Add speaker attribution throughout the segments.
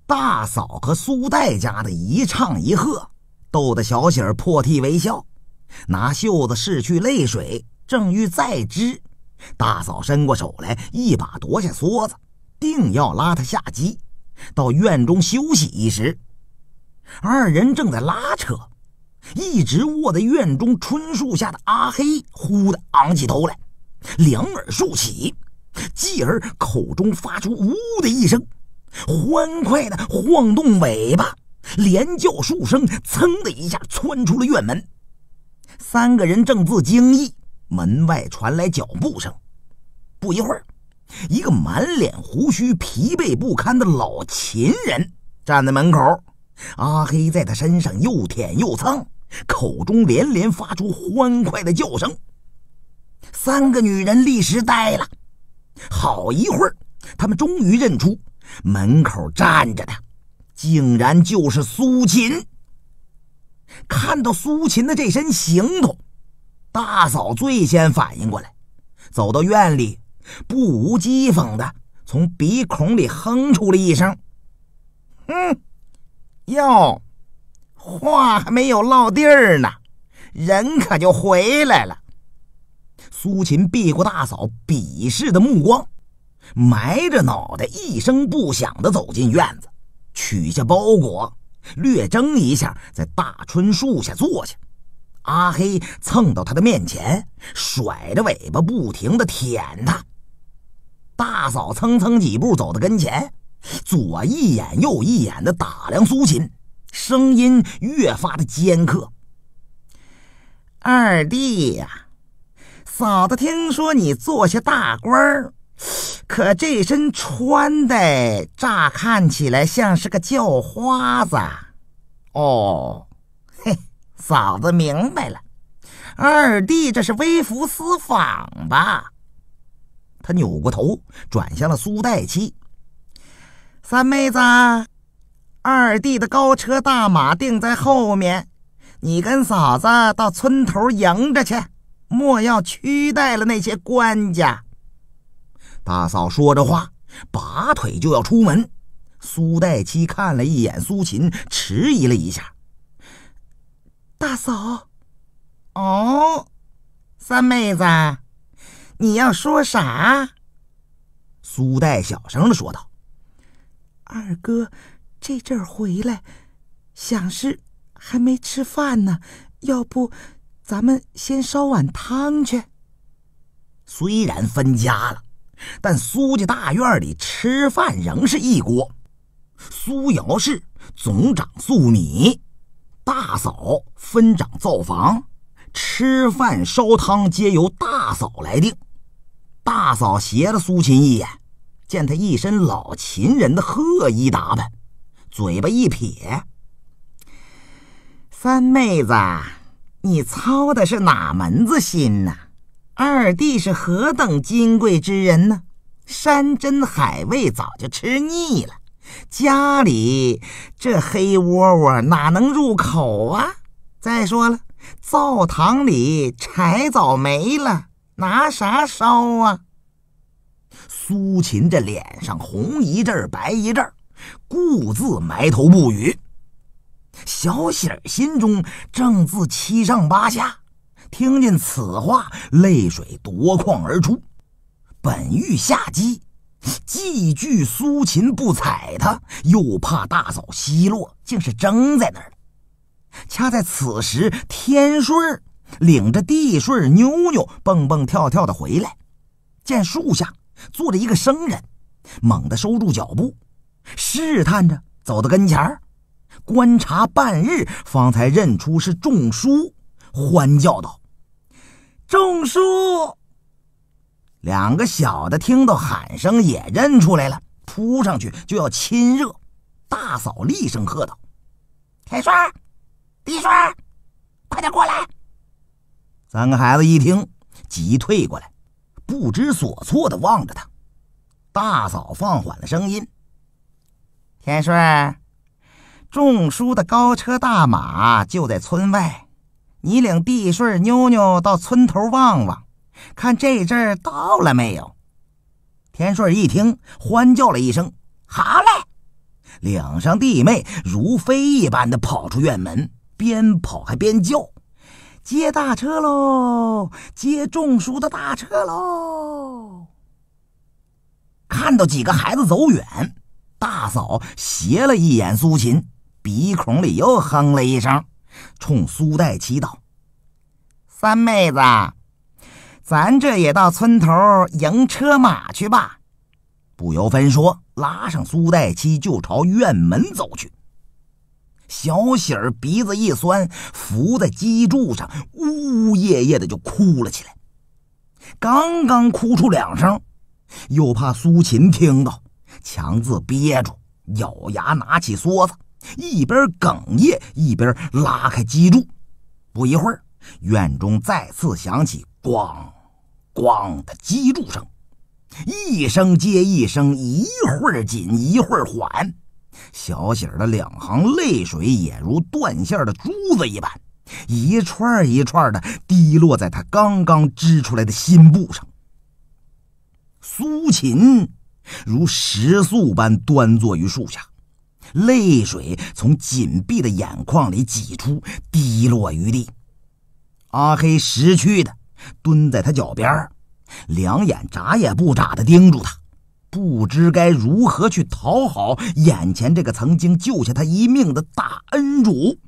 Speaker 1: 大嫂和苏代家的一唱一和，逗得小喜儿破涕为笑，拿袖子拭去泪水，正欲再之，大嫂伸过手来，一把夺下梭子，定要拉他下机，到院中休息一时。二人正在拉扯，一直卧在院中春树下的阿黑忽地昂起头来，两耳竖起，继而口中发出呜的一声，欢快地晃动尾巴，连叫数声，噌的一下窜出了院门。三个人正自惊异，门外传来脚步声。不一会儿，一个满脸胡须、疲惫不堪的老秦人站在门口，阿黑在他身上又舔又蹭，口中连连发出欢快的叫声。三个女人立时呆了，好一会儿，他们终于认出门口站着的竟然就是苏秦。看到苏秦的这身行头，大嫂最先反应过来，走到院里，不无讥讽的从鼻孔里哼出了一声：“哟，话还没有落地儿呢，人可就回来了。”苏秦避过大嫂鄙视的目光，埋着脑袋一声不响地走进院子，取下包裹，略蒸一下，在大椿树下坐下。阿黑蹭到他的面前，甩着尾巴不停地舔他。大嫂蹭蹭几步走到跟前，左一眼右一眼地打量苏秦，声音越发的尖刻：“二弟呀，嫂子听说你做下大官，可这身穿戴乍看起来像是个叫花子。哦，嘿，嫂子明白了，二弟这是微服私访吧？”他扭过头转向了苏代妻：“三妹子，二弟的高车大马定在后面，你跟嫂子到村头迎着去，莫要屈待了那些官家。”大嫂说着话，拔腿就要出门。苏代妻看了一眼苏秦，迟疑了一下：“大嫂。”“哦，三妹子，你要说啥？”苏代小声地说道：“二哥这阵儿回来，想是还没吃饭呢，要不咱们先烧碗汤去。”虽然分家了，但苏家大院里吃饭仍是一锅。苏瑶氏总掌粟米，大嫂分掌灶房，吃饭烧汤皆由大嫂来定。大嫂斜了苏秦一眼，见他一身老秦人的褐衣打扮，嘴巴一撇：“三妹子，你操的是哪门子心呢？二弟是何等金贵之人呢？山珍海味早就吃腻了，家里这黑窝窝哪能入口啊？再说了，灶堂里柴早没了，拿啥烧啊？”苏秦这脸上红一阵白一阵，故自埋头不语。小喜儿心中正自七上八下，听见此话，泪水夺眶而出。本欲下机，既惧苏秦不睬他，又怕大嫂奚落，竟是怔在那儿了。恰在此时，天顺领着地顺妞妞蹦蹦跳跳的回来，见树下坐着一个生人，猛地收住脚步，试探着走到跟前，观察半日，方才认出是仲舒，欢叫道：“仲舒！”两个小的听到喊声也认出来了，扑上去就要亲热。大嫂厉声喝道：“天顺，地顺，快点过来！”三个孩子一听，急退过来，不知所措地望着他。大嫂放缓了声音：“天顺，仲舒的高车大马就在村外，你领地顺妞妞到村头望望，看这阵儿到了没有？”天顺一听，欢叫了一声：“好嘞！” 两声弟妹如飞一般的跑出院门，边跑还边叫：接大车喽，接仲叔的大车喽。看到几个孩子走远，大嫂斜了一眼苏秦，鼻孔里又哼了一声，冲苏代祈祷：三妹子，咱这也到村头迎车马去吧。不由分说，拉上苏代七就朝院门走去。小喜儿鼻子一酸，伏在机柱上呜呜咽咽的就哭了起来。刚刚哭出两声，又怕苏秦听到，强自憋住，咬牙拿起梭子，一边哽咽一边拉开机柱。不一会儿，院中再次响起咣咣的机柱声，一声接一声，一会儿紧一会儿缓。小喜儿的两行泪水也如断线的珠子一般，一串一串的滴落在他刚刚织出来的新布上。苏秦如石塑般端坐于树下，泪水从紧闭的眼眶里挤出，滴落于地。阿黑识趣的蹲在他脚边，两眼眨也不眨的盯住他，不知该如何去讨好眼前这个曾经救下他一命的大恩主。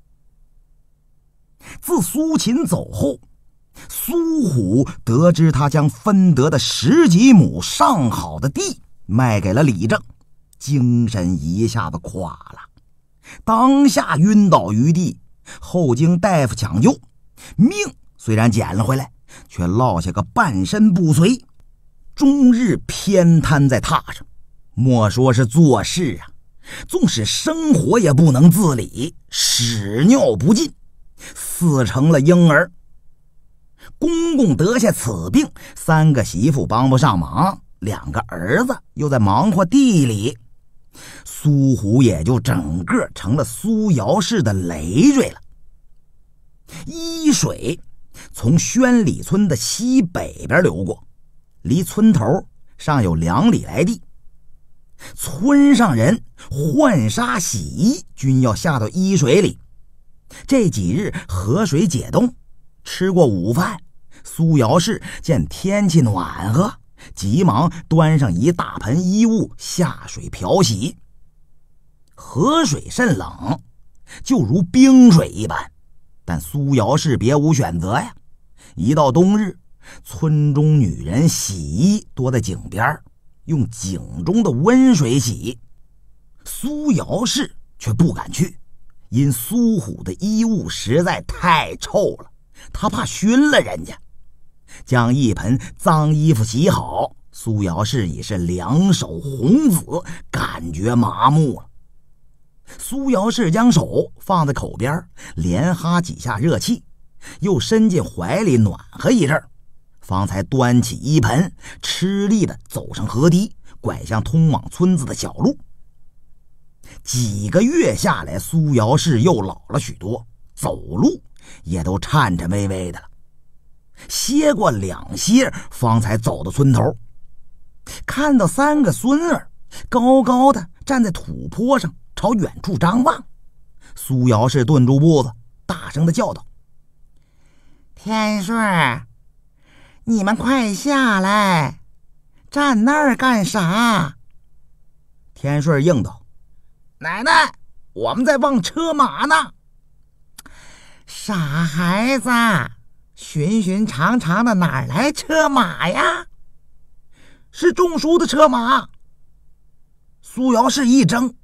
Speaker 1: 自苏秦走后，苏虎得知他将分得的10几亩上好的地卖给了李正，精神一下子垮了，当下晕倒于地，后经大夫抢救，命虽然捡了回来，却落下个半身不遂，终日偏瘫在榻上。莫说是做事啊，纵使生活也不能自理，屎尿不尽，死成了婴儿。公公得下此病，3个媳妇帮不上忙，2个儿子又在忙活地里，苏虎也就整个成了苏瑶氏的累赘了。伊水从宣礼村的西北边流过，离村头尚有2里来地。村上人浣纱洗衣均要下到伊水里。这几日河水解冻，吃过午饭，苏瑶氏见天气暖和，急忙端上一大盆衣物下水漂洗。河水甚冷，就如冰水一般，但苏瑶氏别无选择呀。一到冬日，村中女人洗衣多在井边，用井中的温水洗。苏瑶氏却不敢去，因苏虎的衣物实在太臭了，他怕熏了人家。将一盆脏衣服洗好，苏瑶氏已是两手红紫，感觉麻木了。苏瑶氏将手放在口边，连哈几下热气，又伸进怀里暖和一阵，方才端起衣盆，吃力地走上河堤，拐向通往村子的小路。几个月下来，苏瑶氏又老了许多，走路也都颤颤巍巍的了。歇过2歇，方才走到村头，看到3个孙儿高高的站在土坡上，朝远处张望。苏瑶氏顿住步子，大声地叫道：天顺，你们快下来，站那儿干啥？天顺应道：奶奶，我们在望车马呢。傻孩子，寻寻常常的哪来车马呀？是仲叔的车马。苏瑶氏一怔，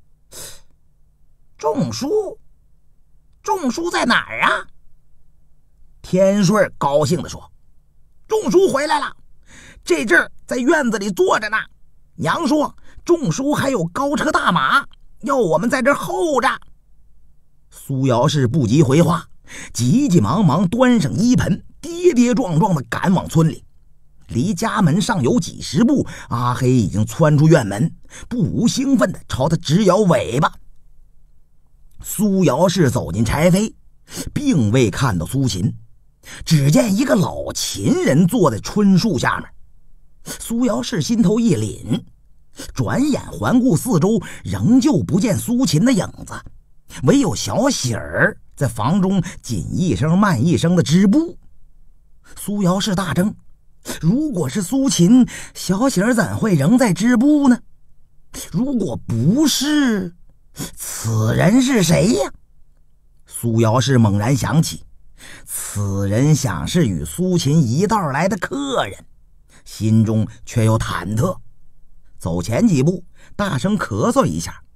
Speaker 1: 仲叔在哪儿啊？天顺高兴地说：仲叔回来了，这阵儿在院子里坐着呢。娘说仲叔还有高车大马，要我们在这儿候着。苏瑶氏不及回话，急急忙忙端上衣盆，跌跌撞撞地赶往村里。离家门尚有几10步，阿黑已经窜出院门，不无兴奋地朝他直摇尾巴。苏瑶氏走进柴扉，并未看到苏秦，只见一个老秦人坐在春树下面。苏瑶氏心头一凛， 转眼环顾四周，仍旧不见苏秦的影子，唯有小喜儿在房中紧一声慢一声的织布。苏瑶氏大怔，如果是苏秦，小喜儿怎会仍在织布呢？如果不是，此人是谁呀？苏瑶氏猛然想起，此人想是与苏秦一道来的客人，心中却又忐忑，走前几步，大声咳嗽一下。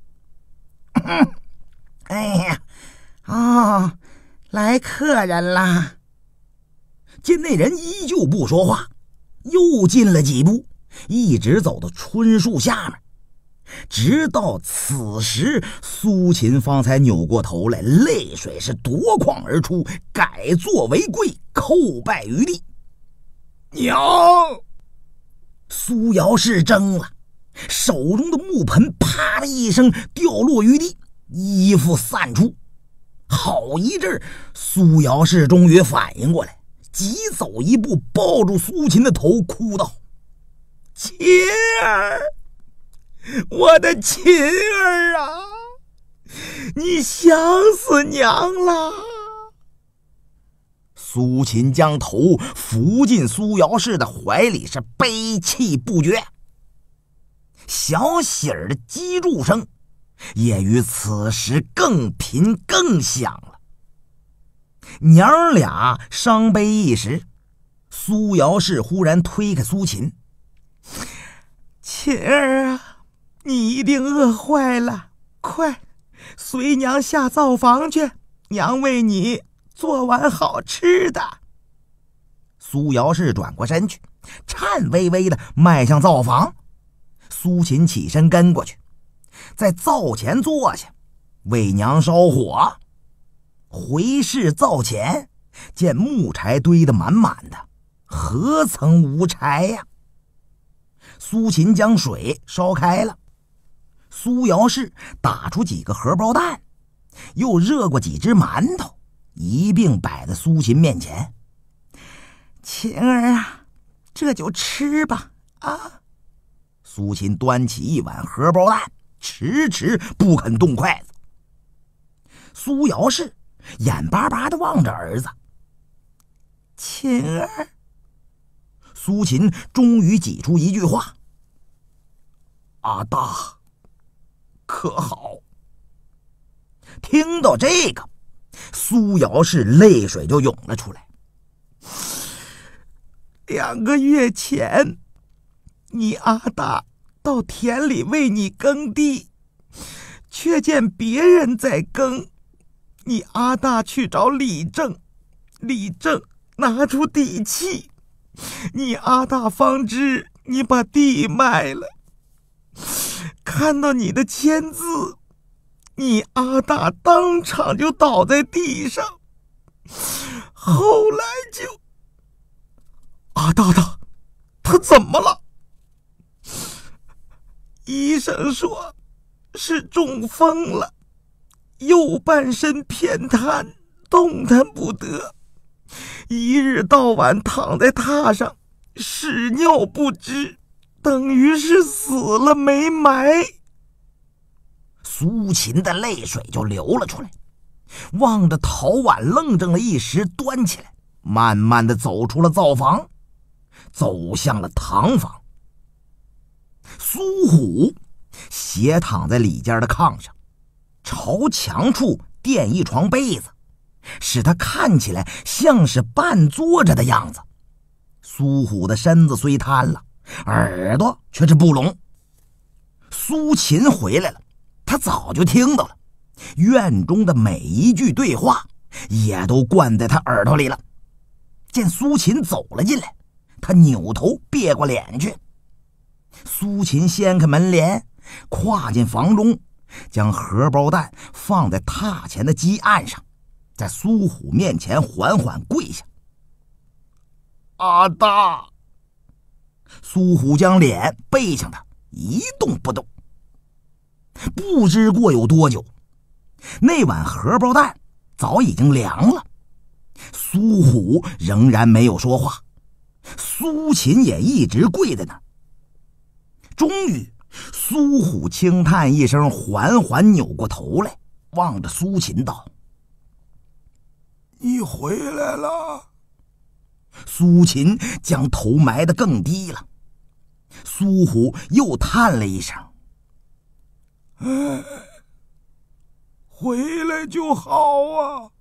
Speaker 1: 哎呀，哦，来客人啦！见那人依旧不说话，又进了几步，一直走到春树下面，直到此时，苏秦方才扭过头来，泪水是夺眶而出，改坐为跪，叩拜于地。娘！苏瑶氏怔了，手中的木盆啪的一声掉落于地，衣服散出。好一阵，苏瑶氏终于反应过来，急走一步，抱住苏秦的头，哭道：“秦儿，我的秦儿啊，你想死娘了！”苏秦将头伏进苏瑶氏的怀里，是悲泣不绝。小喜儿的击筑声也于此时更频更响了。娘俩伤悲一时，苏瑶氏忽然推开苏秦：“秦儿啊，你一定饿坏了，快随娘下灶房去，娘为你做碗好吃的。”苏瑶氏转过身去，颤巍巍地迈向灶房。苏秦起身跟过去，在灶前坐下，为娘烧火。回视灶前，见木柴堆得满满的，何曾无柴呀？苏秦将水烧开了，苏瑶氏打出几个荷包蛋，又热过几只馒头，一并摆在苏秦面前。秦儿啊，这就吃吧啊！苏秦端起一碗荷包蛋，迟迟不肯动筷子。苏瑶氏眼巴巴地望着儿子。秦儿，苏秦终于挤出一句话：“阿大，可好？”听到这个，苏瑶氏泪水就涌了出来。2个月前，你阿大到田里为你耕地，却见别人在耕，你阿大去找李正，李正拿出地契，你阿大方知你把地卖了，看到你的签字，你阿大当场就倒在地上，后来就……阿大他怎么了？医生说是中风了，右半身偏瘫，动弹不得，一日到晚躺在榻上，屎尿不知，等于是死了没埋。苏秦的泪水就流了出来，望着陶碗愣怔了一时，端起来，慢慢地走出了灶房，走向了堂房。苏虎斜躺在里间的炕上，朝墙处垫一床被子，使他看起来像是半坐着的样子。苏虎的身子虽瘫了，耳朵却是不聋。苏秦回来了，他早就听到了，院中的每一句对话也都灌在他耳朵里了。见苏秦走了进来，他扭头别过脸去。苏秦掀开门帘，跨进房中，将荷包蛋放在榻前的鸡案上，在苏虎面前缓缓跪下。阿大！苏虎将脸背向他，一动不动。不知过有多久，那碗荷包蛋早已经凉了。苏虎仍然没有说话，苏秦也一直跪在那儿。终于苏虎轻叹一声，缓缓扭过头来，望着苏秦道：“你回来了。”苏秦将头埋得更低了。苏虎又叹了一声：“哎，回来就好啊。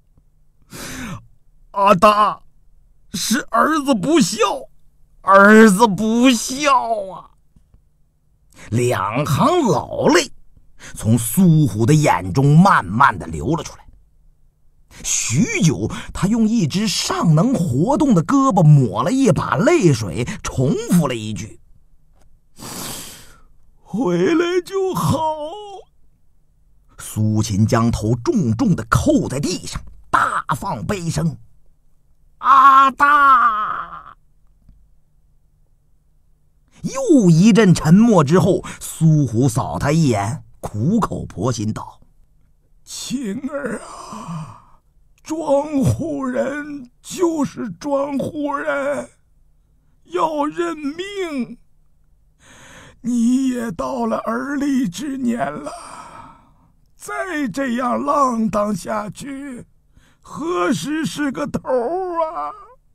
Speaker 1: 阿大，是儿子不孝，儿子不孝啊！”两行老泪从苏虎的眼中慢慢的流了出来。许久，他用一只尚能活动的胳膊抹了一把泪水，重复了一句：“回来就好。”苏秦将头重重的扣在地上，大放悲声：“阿大！”又一阵沉默之后，苏虎扫他一眼，苦口婆心道：“青儿啊，庄户人就是庄户人，要认命。你也到了而立之年了，再这样浪荡下去，何时是个头啊？”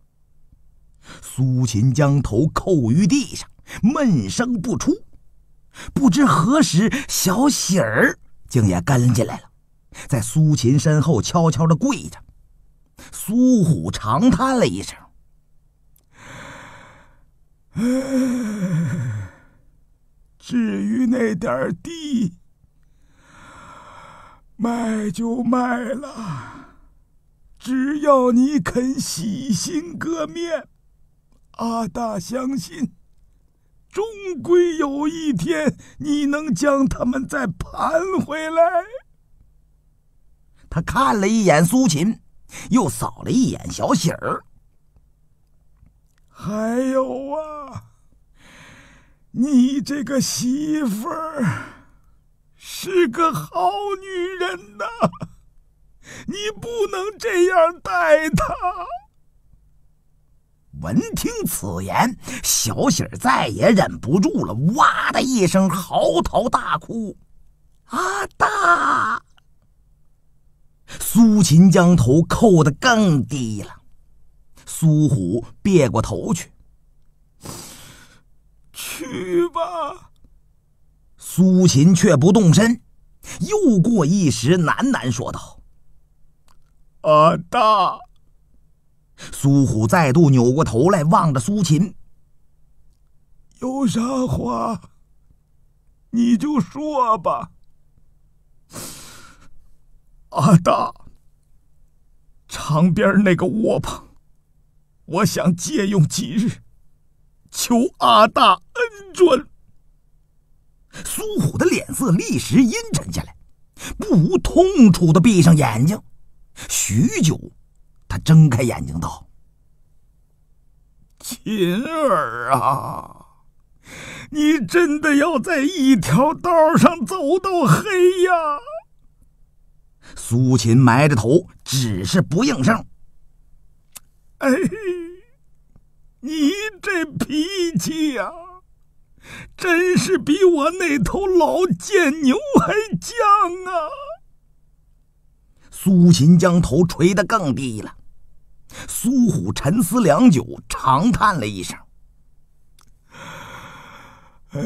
Speaker 1: 苏秦将头扣于地上，闷声不出。不知何时，小喜儿竟也跟进来了，在苏秦身后悄悄地跪着。苏虎长叹了一声：“至于那点地，卖就卖了，只要你肯洗心革面，阿大相信终归有一天你能将他们再盘回来。”他看了一眼苏秦，又扫了一眼小喜儿。还有啊，你这个媳妇儿是个好女人呐，你不能这样待她。闻听此言，小喜儿再也忍不住了，哇的一声嚎啕大哭：“阿大！”苏秦将头扣得更低了。苏虎别过头去：“去吧。”苏秦却不动身，又过一时，喃喃说道：“阿大。”苏虎再度扭过头来，望着苏秦：“有啥话你就说吧。”“阿大，场边那个窝棚，我想借用几日，求阿大恩准。”苏虎的脸色立时阴沉下来，不无痛楚地闭上眼睛。许久，他睁开眼睛道：“秦儿啊，你真的要在一条道上走到黑呀？”苏秦埋着头，只是不应声。“哎，你这脾气呀，真是比我那头老贱牛还犟啊！”苏秦将头垂得更低了。苏虎沉思良久，长叹了一声：“哎，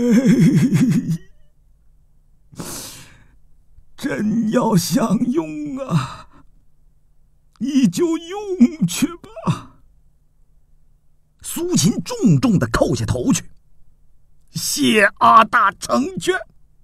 Speaker 1: 真要想用啊，你就用去吧。”苏秦重重地叩下头去：“谢阿大成全。”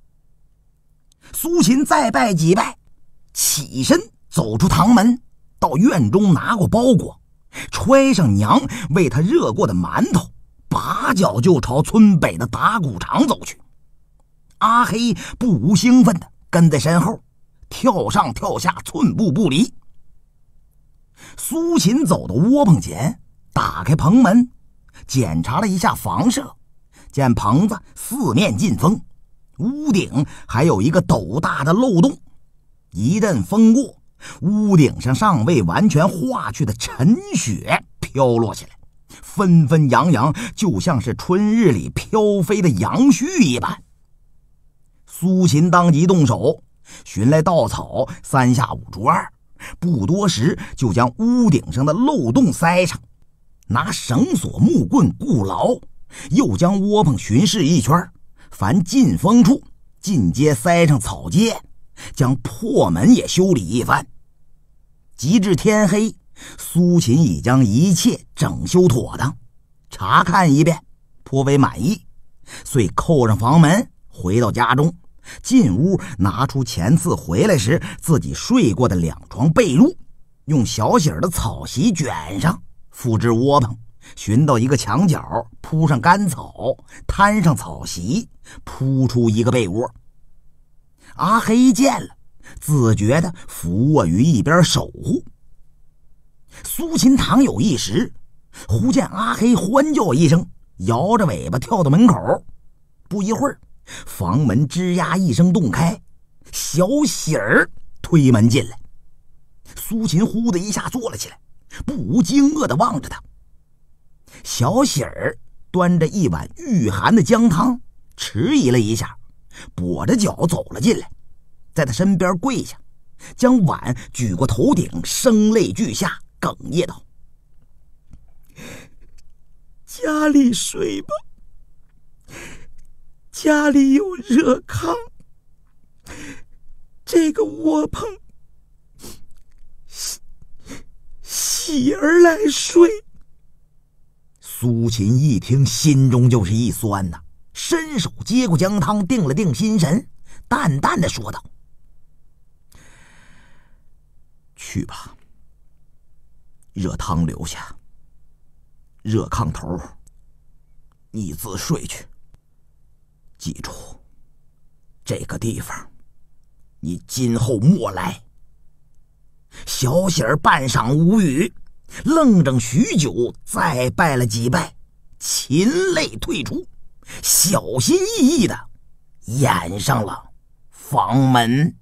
Speaker 1: 苏秦再拜几拜，起身走出堂门，到院中拿过包裹，揣上娘为他热过的馒头，拔脚就朝村北的打谷场走去。阿黑不无兴奋的跟在身后，跳上跳下，寸步不离。苏秦走到窝棚前，打开棚门，检查了一下房舍，见棚子四面进风，屋顶还有一个斗大的漏洞。一阵风过，屋顶上尚未完全化去的尘雪飘落下来，纷纷扬扬，就像是春日里飘飞的杨絮一般， 苏秦当即动手，寻来稻草，3下5除2，不多时就将屋顶上的漏洞塞上，拿绳索木棍固牢，又将窝棚巡视一圈，凡进风处尽皆塞上草阶，将破门也修理一番。及至天黑，苏秦已将一切整修妥当，查看一遍，颇为满意，遂扣上房门，回到家中，进屋拿出前次回来时自己睡过的2床被褥，用小喜儿的草席卷上，敷至窝棚，寻到一个墙角，铺上干草，摊上草席，铺出一个被窝。阿黑见了，自觉地伏卧于一边守护。苏秦倘有一时，忽见阿黑欢叫一声，摇着尾巴跳到门口。不一会儿，房门吱呀一声洞开，小喜儿推门进来。苏秦忽的一下坐了起来，不无惊愕地望着他。小喜儿端着一碗御寒的姜汤，迟疑了一下，跛着脚走了进来，在他身边跪下，将碗举过头顶，声泪俱下，哽咽道：“家里睡吧，家里有热炕，这个窝棚喜儿来睡。”苏秦一听，心中就是一酸呐，伸手接过姜汤，定了定心神，淡淡的说道：“去吧，热汤留下，热炕头你自睡去。记住，这个地方你今后莫来。”小喜儿半晌无语，愣怔许久，再拜了几拜，噙泪退出，小心翼翼的掩上了房门。